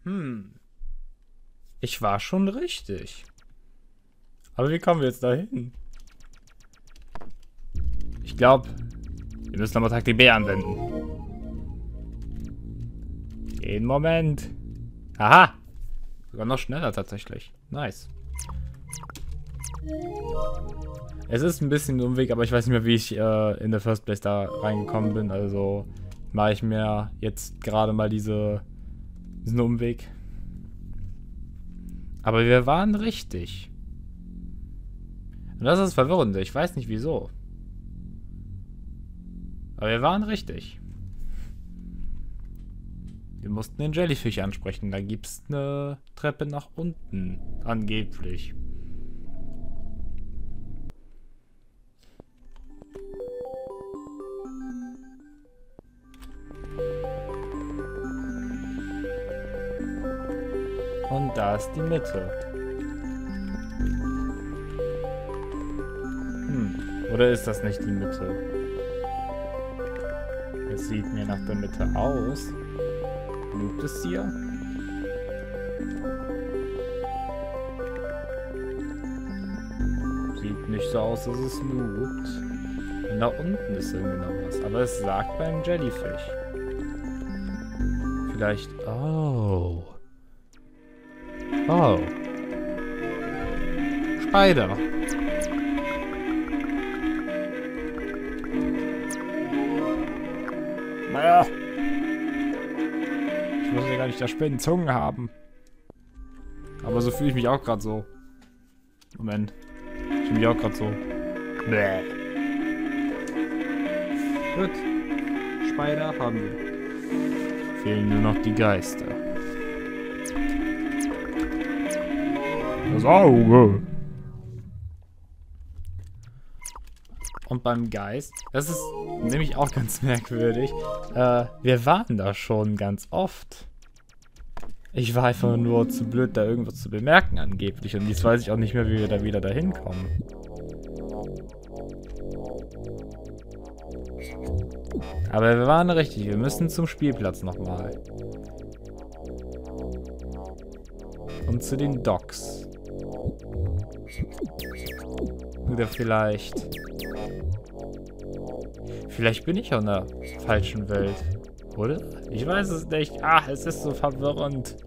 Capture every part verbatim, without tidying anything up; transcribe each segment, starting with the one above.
Hm. Ich war schon richtig. Aber wie kommen wir jetzt dahin? Ich glaube, wir müssen nochmal Taktik B anwenden. Jeden Moment. Aha. Sogar noch schneller tatsächlich. Nice. Es ist ein bisschen ein Umweg, aber ich weiß nicht mehr, wie ich äh, in der First Place da reingekommen bin. Also mache ich mir jetzt gerade mal diese, diesen Umweg. Aber wir waren richtig. Und das ist verwirrend. Ich weiß nicht wieso. Aber wir waren richtig. Wir mussten den Jellyfish ansprechen. Da gibt es eine Treppe nach unten. Angeblich. Und da ist die Mitte. Hm. Oder ist das nicht die Mitte? Es sieht mir nach der Mitte aus. Loopt es hier? Sieht nicht so aus, dass es loopt. Und da unten ist irgendwie noch was. Aber es sagt beim Jellyfish. Vielleicht... Oh... Oh. Spider. Naja. Ich wusste ja gar nicht, dass Spinnen Zungen haben. Aber so fühle ich mich auch gerade so. Moment. Ich fühle mich auch gerade so. Bäh. Gut. Spider haben wir. Fehlen nur noch die Geister. Das Auge. Und beim Geist, das ist nämlich auch ganz merkwürdig, äh, wir waren da schon ganz oft. Ich war einfach nur zu blöd, da irgendwas zu bemerken angeblich. Und jetzt weiß ich auch nicht mehr, wie wir da wieder dahin kommen. Aber wir waren richtig, wir müssen zum Spielplatz nochmal. Und zu den Docks. Oder vielleicht... Vielleicht bin ich auch in der falschen Welt. Oder? Ich weiß es nicht. Ah, es ist so verwirrend.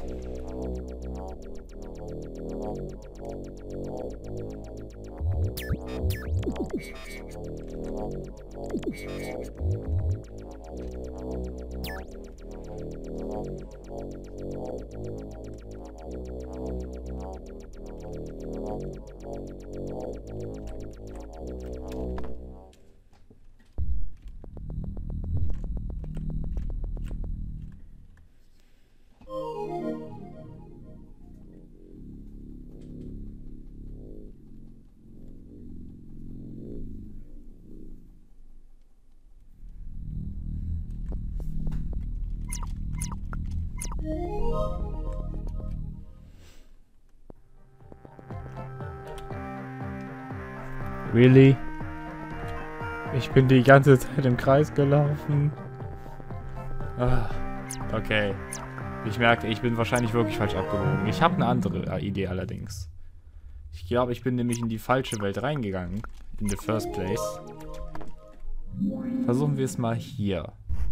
Really? Ich bin die ganze Zeit im Kreis gelaufen. Ah, okay. Ich merke, ich bin wahrscheinlich wirklich falsch abgebogen. Ich habe eine andere Idee allerdings. Ich glaube, ich bin nämlich in die falsche Welt reingegangen. In the first place. Versuchen wir es mal hier.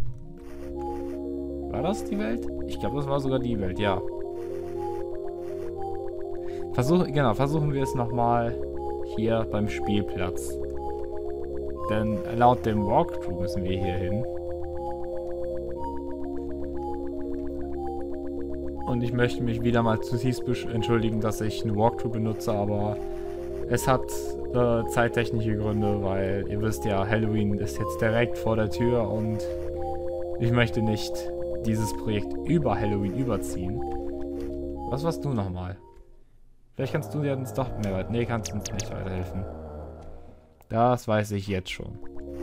War das die Welt? Ich glaube, das war sogar die Welt, ja. Versuch, genau, versuchen wir es nochmal hier beim Spielplatz. Denn laut dem Walkthrough müssen wir hier hin. Und ich möchte mich wieder mal zutiefst entschuldigen, dass ich einen Walkthrough benutze, aber es hat äh, zeittechnische Gründe, weil ihr wisst ja, Halloween ist jetzt direkt vor der Tür und ich möchte nicht dieses Projekt über Halloween überziehen. Was warst du nochmal? Vielleicht kannst du dir uns doch mehr weiter... Nee, kannst uns nicht weiterhelfen. Das weiß ich jetzt schon.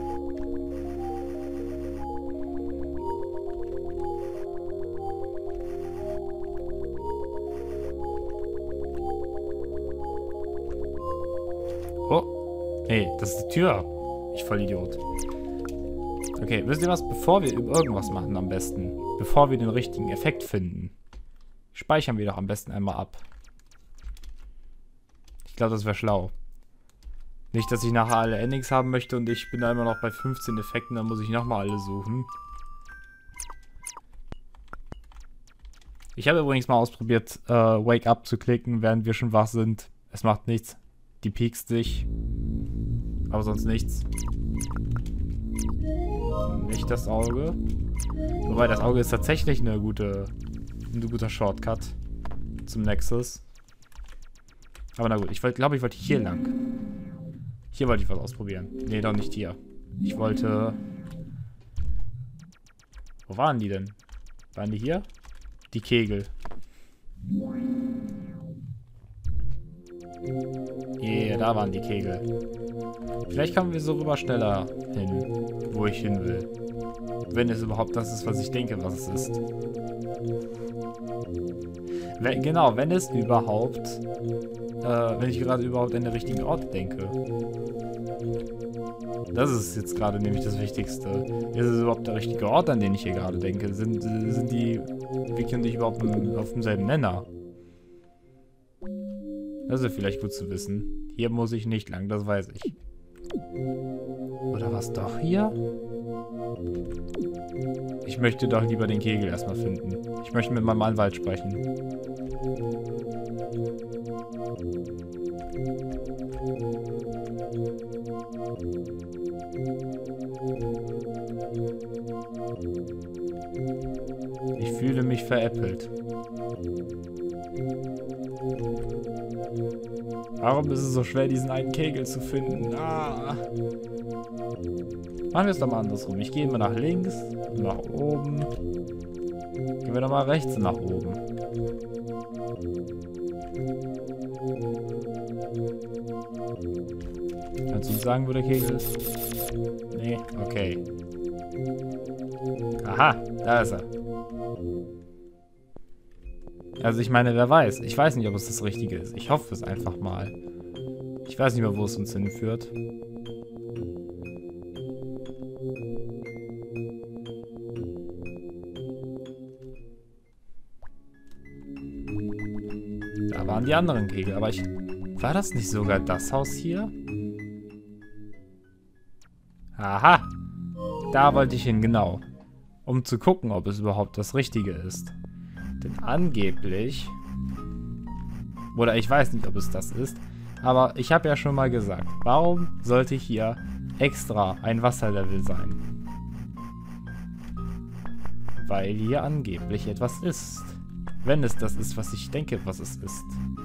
Oh. Nee, das ist die Tür. Ich voll Idiot. Okay, wisst ihr was? Bevor wir irgendwas machen am besten, bevor wir den richtigen Effekt finden, Speichern wir doch am besten einmal ab. Ich glaube, das wäre schlau. Nicht, dass ich nachher alle Endings haben möchte und ich bin da immer noch bei fünfzehn Effekten, dann muss ich nochmal alle suchen. Ich habe übrigens mal ausprobiert, äh, Wake Up zu klicken, während wir schon wach sind. Es macht nichts. Die piekst sich. Aber sonst nichts. Nicht das Auge. Wobei, das Auge ist tatsächlich eine gute, ein guter Shortcut zum Nexus. Aber na gut, ich glaube, ich wollte hier lang. Hier wollte ich was ausprobieren. Nee, doch nicht hier. Ich wollte... Wo waren die denn? Waren die hier? Die Kegel. Yeah, da waren die Kegel. Vielleicht kommen wir so rüber schneller hin, wo ich hin will. Wenn es überhaupt das ist, was ich denke, was es ist. Wenn, genau, wenn es überhaupt... Äh, wenn ich gerade überhaupt an den richtigen Ort denke. Das ist jetzt gerade nämlich das Wichtigste. Ist es überhaupt der richtige Ort, an den ich hier gerade denke? Sind, sind die Vicky und ich überhaupt auf demselben Nenner? Das ist vielleicht gut zu wissen. Hier muss ich nicht lang, das weiß ich. Oder was doch hier? Ich möchte doch lieber den Kegel erstmal finden. Ich möchte mit meinem Anwalt sprechen. Ich fühle mich veräppelt. Warum ist es so schwer, diesen einen Kegel zu finden? Ah. Machen wir es doch mal andersrum. Ich gehe immer nach links, nach oben. Gehen wir doch mal rechts und nach oben. Kannst du uns sagen, wo der Kegel ist? Nee, okay. Aha, da ist er. Also ich meine, wer weiß. Ich weiß nicht, ob es das Richtige ist. Ich hoffe es einfach mal. Ich weiß nicht mehr, wo es uns hinführt. Da waren die anderen Kegel, aber ich... War das nicht sogar das Haus hier? Aha! Da wollte ich hin, genau. Um zu gucken, ob es überhaupt das Richtige ist. Denn angeblich... Oder ich weiß nicht, ob es das ist. Aber ich habe ja schon mal gesagt, warum sollte hier extra ein Wasserlevel sein? Weil hier angeblich etwas ist. Wenn es das ist, was ich denke, was es ist.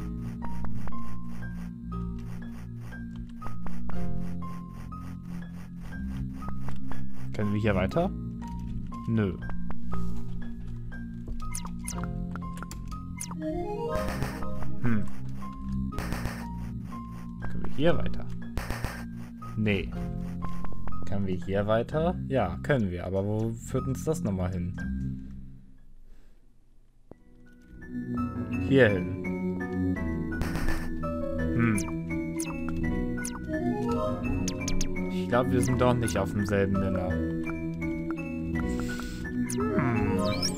Können wir hier weiter? Nö. Hm. Können wir hier weiter? Nee. Können wir hier weiter? Ja, können wir. Aber wo führt uns das nochmal hin? Hier hin. Hm. Ich glaube, wir sind doch nicht auf demselben Nenner. Hm.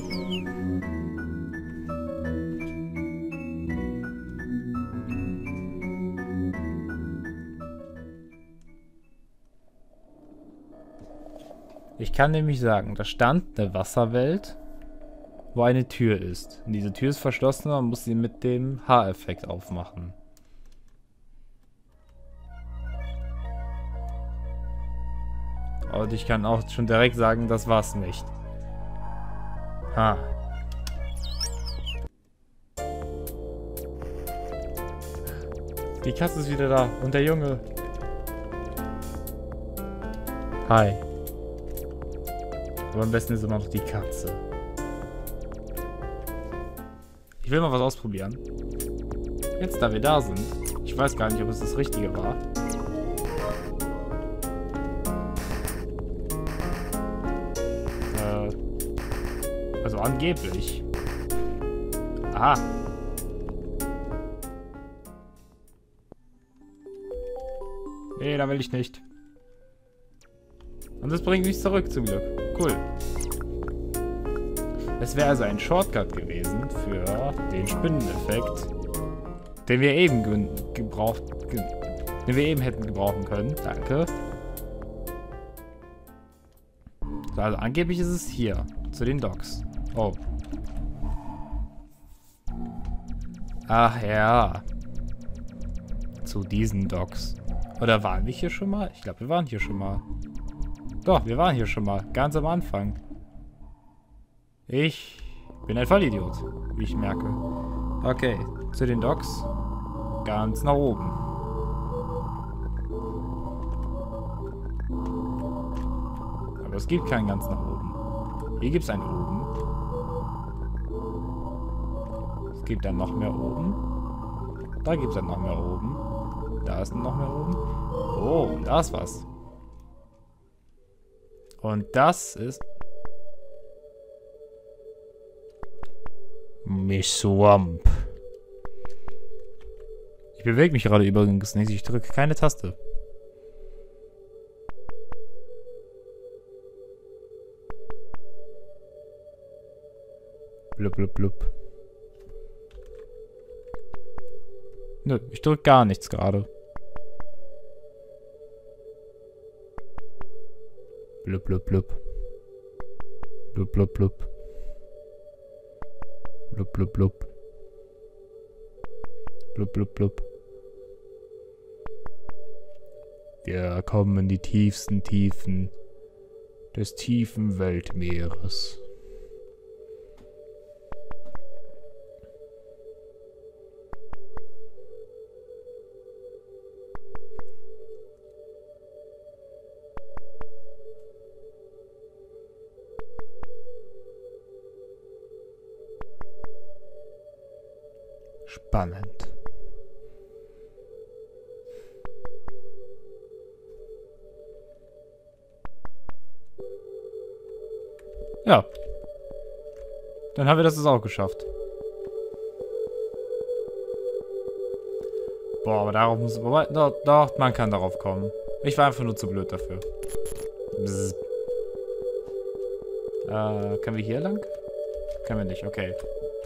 Ich kann nämlich sagen, da stand eine Wasserwelt, wo eine Tür ist. Und diese Tür ist verschlossen, man muss sie mit dem Haareffekt aufmachen. Und ich kann auch schon direkt sagen, das war's nicht. Ha. Die Katze ist wieder da. Und der Junge. Hi. Aber am besten ist immer noch die Katze. Ich will mal was ausprobieren. Jetzt, da wir da sind. Ich weiß gar nicht, ob es das Richtige war. Äh. Also angeblich. Aha. Nee, da will ich nicht. Und das bringt mich zurück, zum Glück. Cool. Es wäre also ein Shortcut gewesen für den Spinneneffekt, den wir eben ge gebraucht, ge den wir eben hätten gebrauchen können. Danke. So, also angeblich ist es hier, zu den Docks. Oh. Ach ja. Zu diesen Docks. Oder waren wir hier schon mal? Ich glaube, wir waren hier schon mal. Doch, wir waren hier schon mal. Ganz am Anfang. Ich bin ein Vollidiot, wie ich merke. Okay, zu den Docks. Ganz nach oben. Aber es gibt keinen ganz nach oben. Hier gibt es einen oben. Es gibt dann noch mehr oben. Da gibt es dann noch mehr oben. Da ist noch mehr oben. Oh, da ist was. Und das ist... Miss Swamp. Ich bewege mich gerade übrigens nicht. Ich drücke keine Taste. Blub, blub, blub. Nö, ich drücke gar nichts gerade. Blub, blub, blub. Blub, blub, blub. Blub, blub, blub. Blub, blub, blub. Wir kommen in die tiefsten Tiefen des tiefen Weltmeeres. Spannend. Ja. Dann haben wir das jetzt auch geschafft. Boah, aber darauf muss... Doch, doch, man kann darauf kommen. Ich war einfach nur zu blöd dafür. Bzz. Äh, können wir hier lang? Können wir nicht, okay.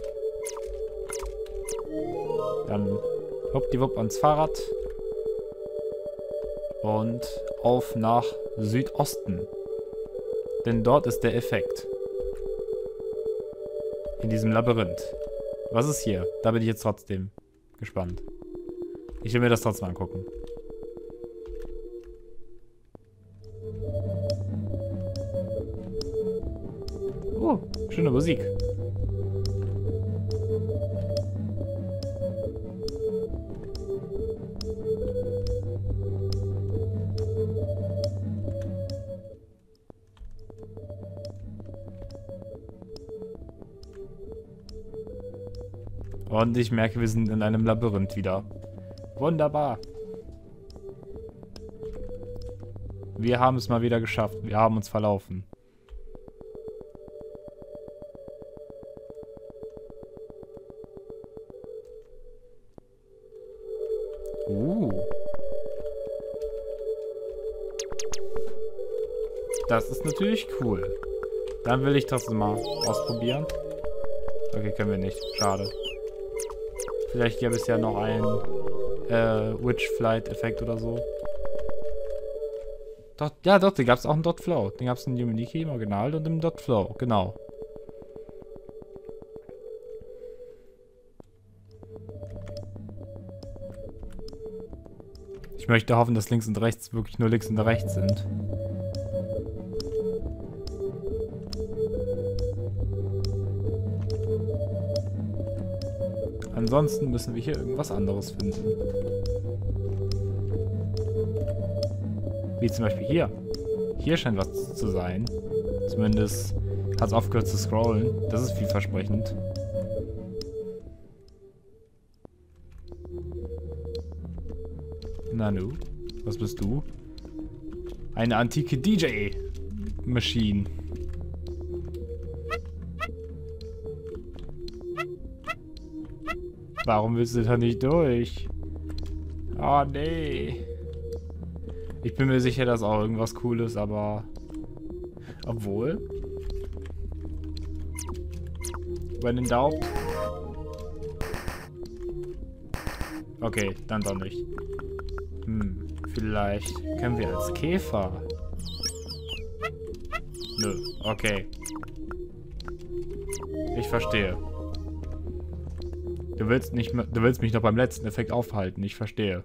Dann hoppdiwupp ans Fahrrad. Und auf nach Südosten. Denn dort ist der Effekt. In diesem Labyrinth. Was ist hier? Da bin ich jetzt trotzdem gespannt. Ich will mir das trotzdem angucken. Oh, schöne Musik. Und ich merke, wir sind in einem Labyrinth wieder. Wunderbar. Wir haben es mal wieder geschafft. Wir haben uns verlaufen. Uh. Das ist natürlich cool. Dann will ich trotzdem mal ausprobieren. Okay, können wir nicht. Schade. Vielleicht gäbe es ja noch einen äh, Witch-Flight-Effekt oder so. Doch, ja, doch, den gab es auch in Dot Flow. Den gab es in Yumeniki im Original und im Dot Flow, genau. Ich möchte hoffen, dass links und rechts wirklich nur links und rechts sind. Ansonsten müssen wir hier irgendwas anderes finden. Wie zum Beispiel hier. Hier scheint was zu sein. Zumindest hat es aufgehört zu scrollen. Das ist vielversprechend. Nanu, was bist du? Eine antike D J-Maschine. Warum willst du da nicht durch? Oh nee. Ich bin mir sicher, dass auch irgendwas cool ist, aber... Obwohl... When in doubt. Okay, dann doch nicht. Hm, vielleicht können wir als Käfer. Nö, okay. Ich verstehe. Du willst nicht mehr, du willst mich noch beim letzten Effekt aufhalten, ich verstehe.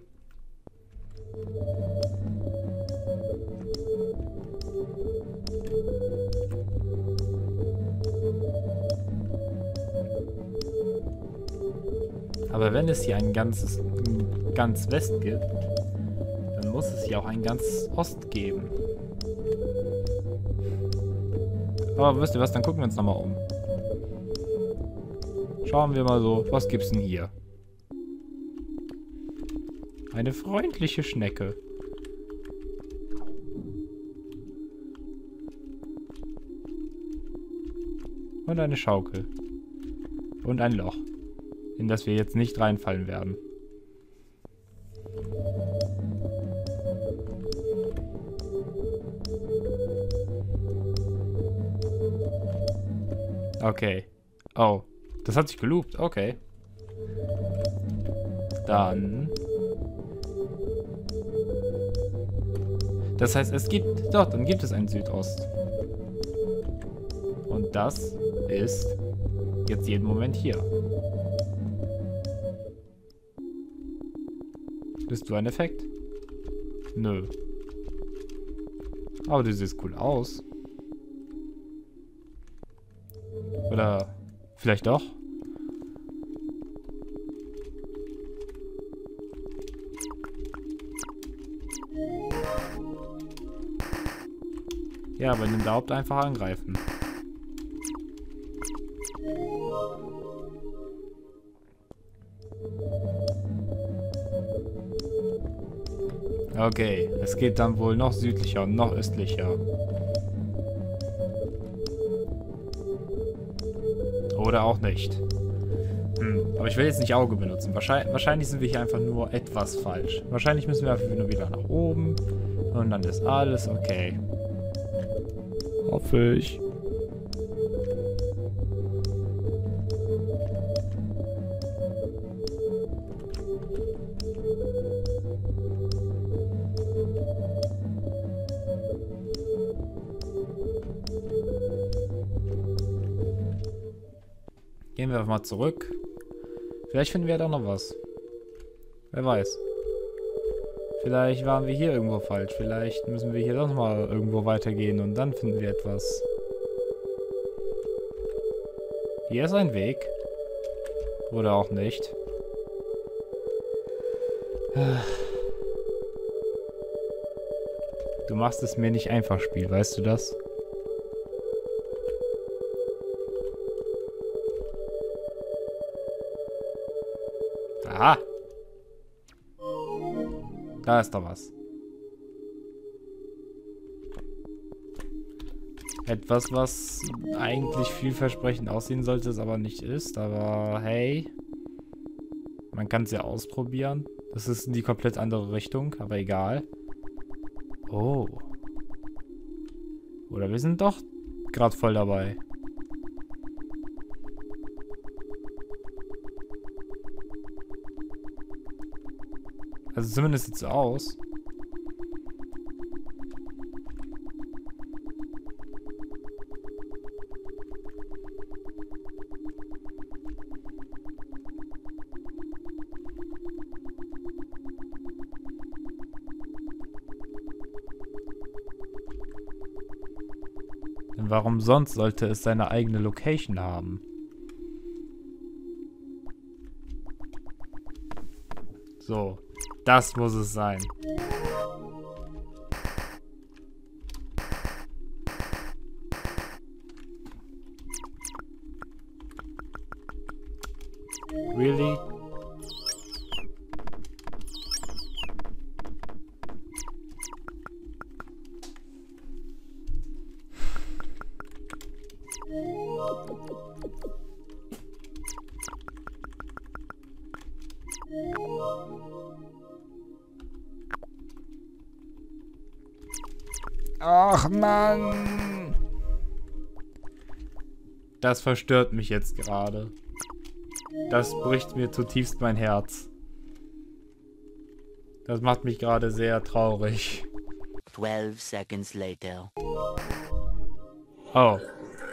Aber wenn es hier ein ganzes, ein ganz West gibt, dann muss es hier auch ein ganz Ost geben. Aber wisst ihr was, dann gucken wir uns nochmal um. Schauen wir mal so, was gibt's denn hier? Eine freundliche Schnecke. Und eine Schaukel. Und ein Loch, in das wir jetzt nicht reinfallen werden. Okay. Oh. Das hat sich geloopt. Okay. Dann. Das heißt, es gibt... Doch, dann gibt es einen Südost. Und das ist jetzt jeden Moment hier. Bist du ein Effekt? Nö. Aber du siehst cool aus. Oder vielleicht doch? Ja, aber nimm Daubt einfach angreifen. Okay, es geht dann wohl noch südlicher und noch östlicher. Oder auch nicht. Hm, aber ich will jetzt nicht Auge benutzen. Wahrscheinlich, wahrscheinlich sind wir hier einfach nur etwas falsch. Wahrscheinlich müssen wir einfach nur wieder nach oben. Und dann ist alles okay. Hoffe ich. Gehen wir mal zurück. Vielleicht finden wir ja doch noch was. Wer weiß. Vielleicht waren wir hier irgendwo falsch. Vielleicht müssen wir hier doch noch mal irgendwo weitergehen und dann finden wir etwas. Hier ist ein Weg. Oder auch nicht. Du machst es mir nicht einfach, Spiel. Weißt du das? Aha. Da ist doch was. Etwas, was eigentlich vielversprechend aussehen sollte, es aber nicht ist. Aber hey, man kann es ja ausprobieren. Das ist in die komplett andere Richtung, aber egal. Oh. Oder wir sind doch gerade voll dabei. Also zumindest sieht es so aus. Denn warum sonst sollte es seine eigene Location haben? So. Das muss es sein. Really? Ach Mann. Das verstört mich jetzt gerade. Das bricht mir zutiefst mein Herz. Das macht mich gerade sehr traurig. twelve seconds later. Oh.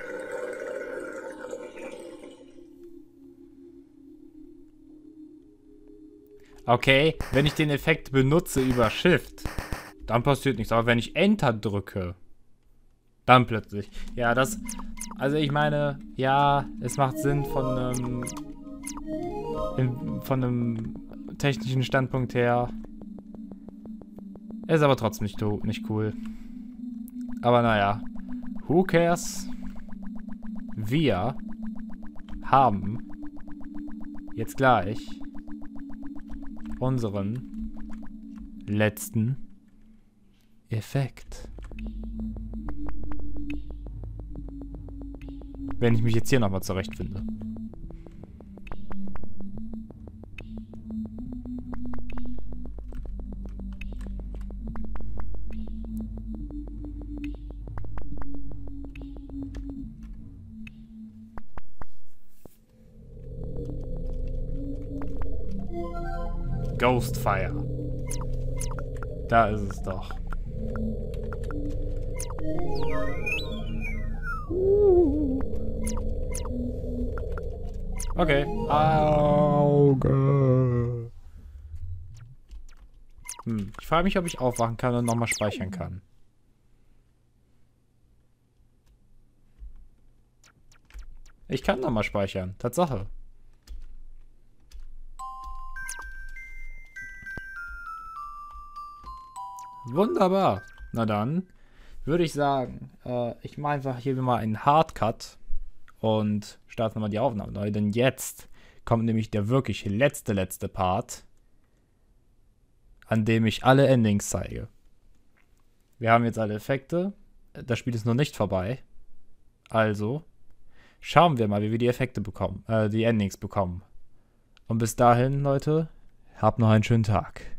Okay, wenn ich den Effekt benutze über Shift, dann passiert nichts. Aber wenn ich Enter drücke, dann plötzlich. Ja, das... Also ich meine, ja, es macht Sinn von einem... In, von einem technischen Standpunkt her. Ist aber trotzdem nicht, nicht cool. Aber naja. Who cares? Wir haben jetzt gleich unseren letzten Effekt. Wenn ich mich jetzt hier nochmal zurechtfinde. Ghostfire. Da ist es doch. Okay. Auge. Hm. Ich frage mich, ob ich aufwachen kann und nochmal speichern kann. Ich kann nochmal speichern. Tatsache. Wunderbar. Na dann würde ich sagen, äh, ich mache einfach hier mal einen Hardcut und starte mal die Aufnahme neu. Denn jetzt kommt nämlich der wirklich letzte, letzte Part, an dem ich alle Endings zeige. Wir haben jetzt alle Effekte. Das Spiel ist noch nicht vorbei. Also schauen wir mal, wie wir die Effekte bekommen, äh, die Endings bekommen. Und bis dahin, Leute, habt noch einen schönen Tag.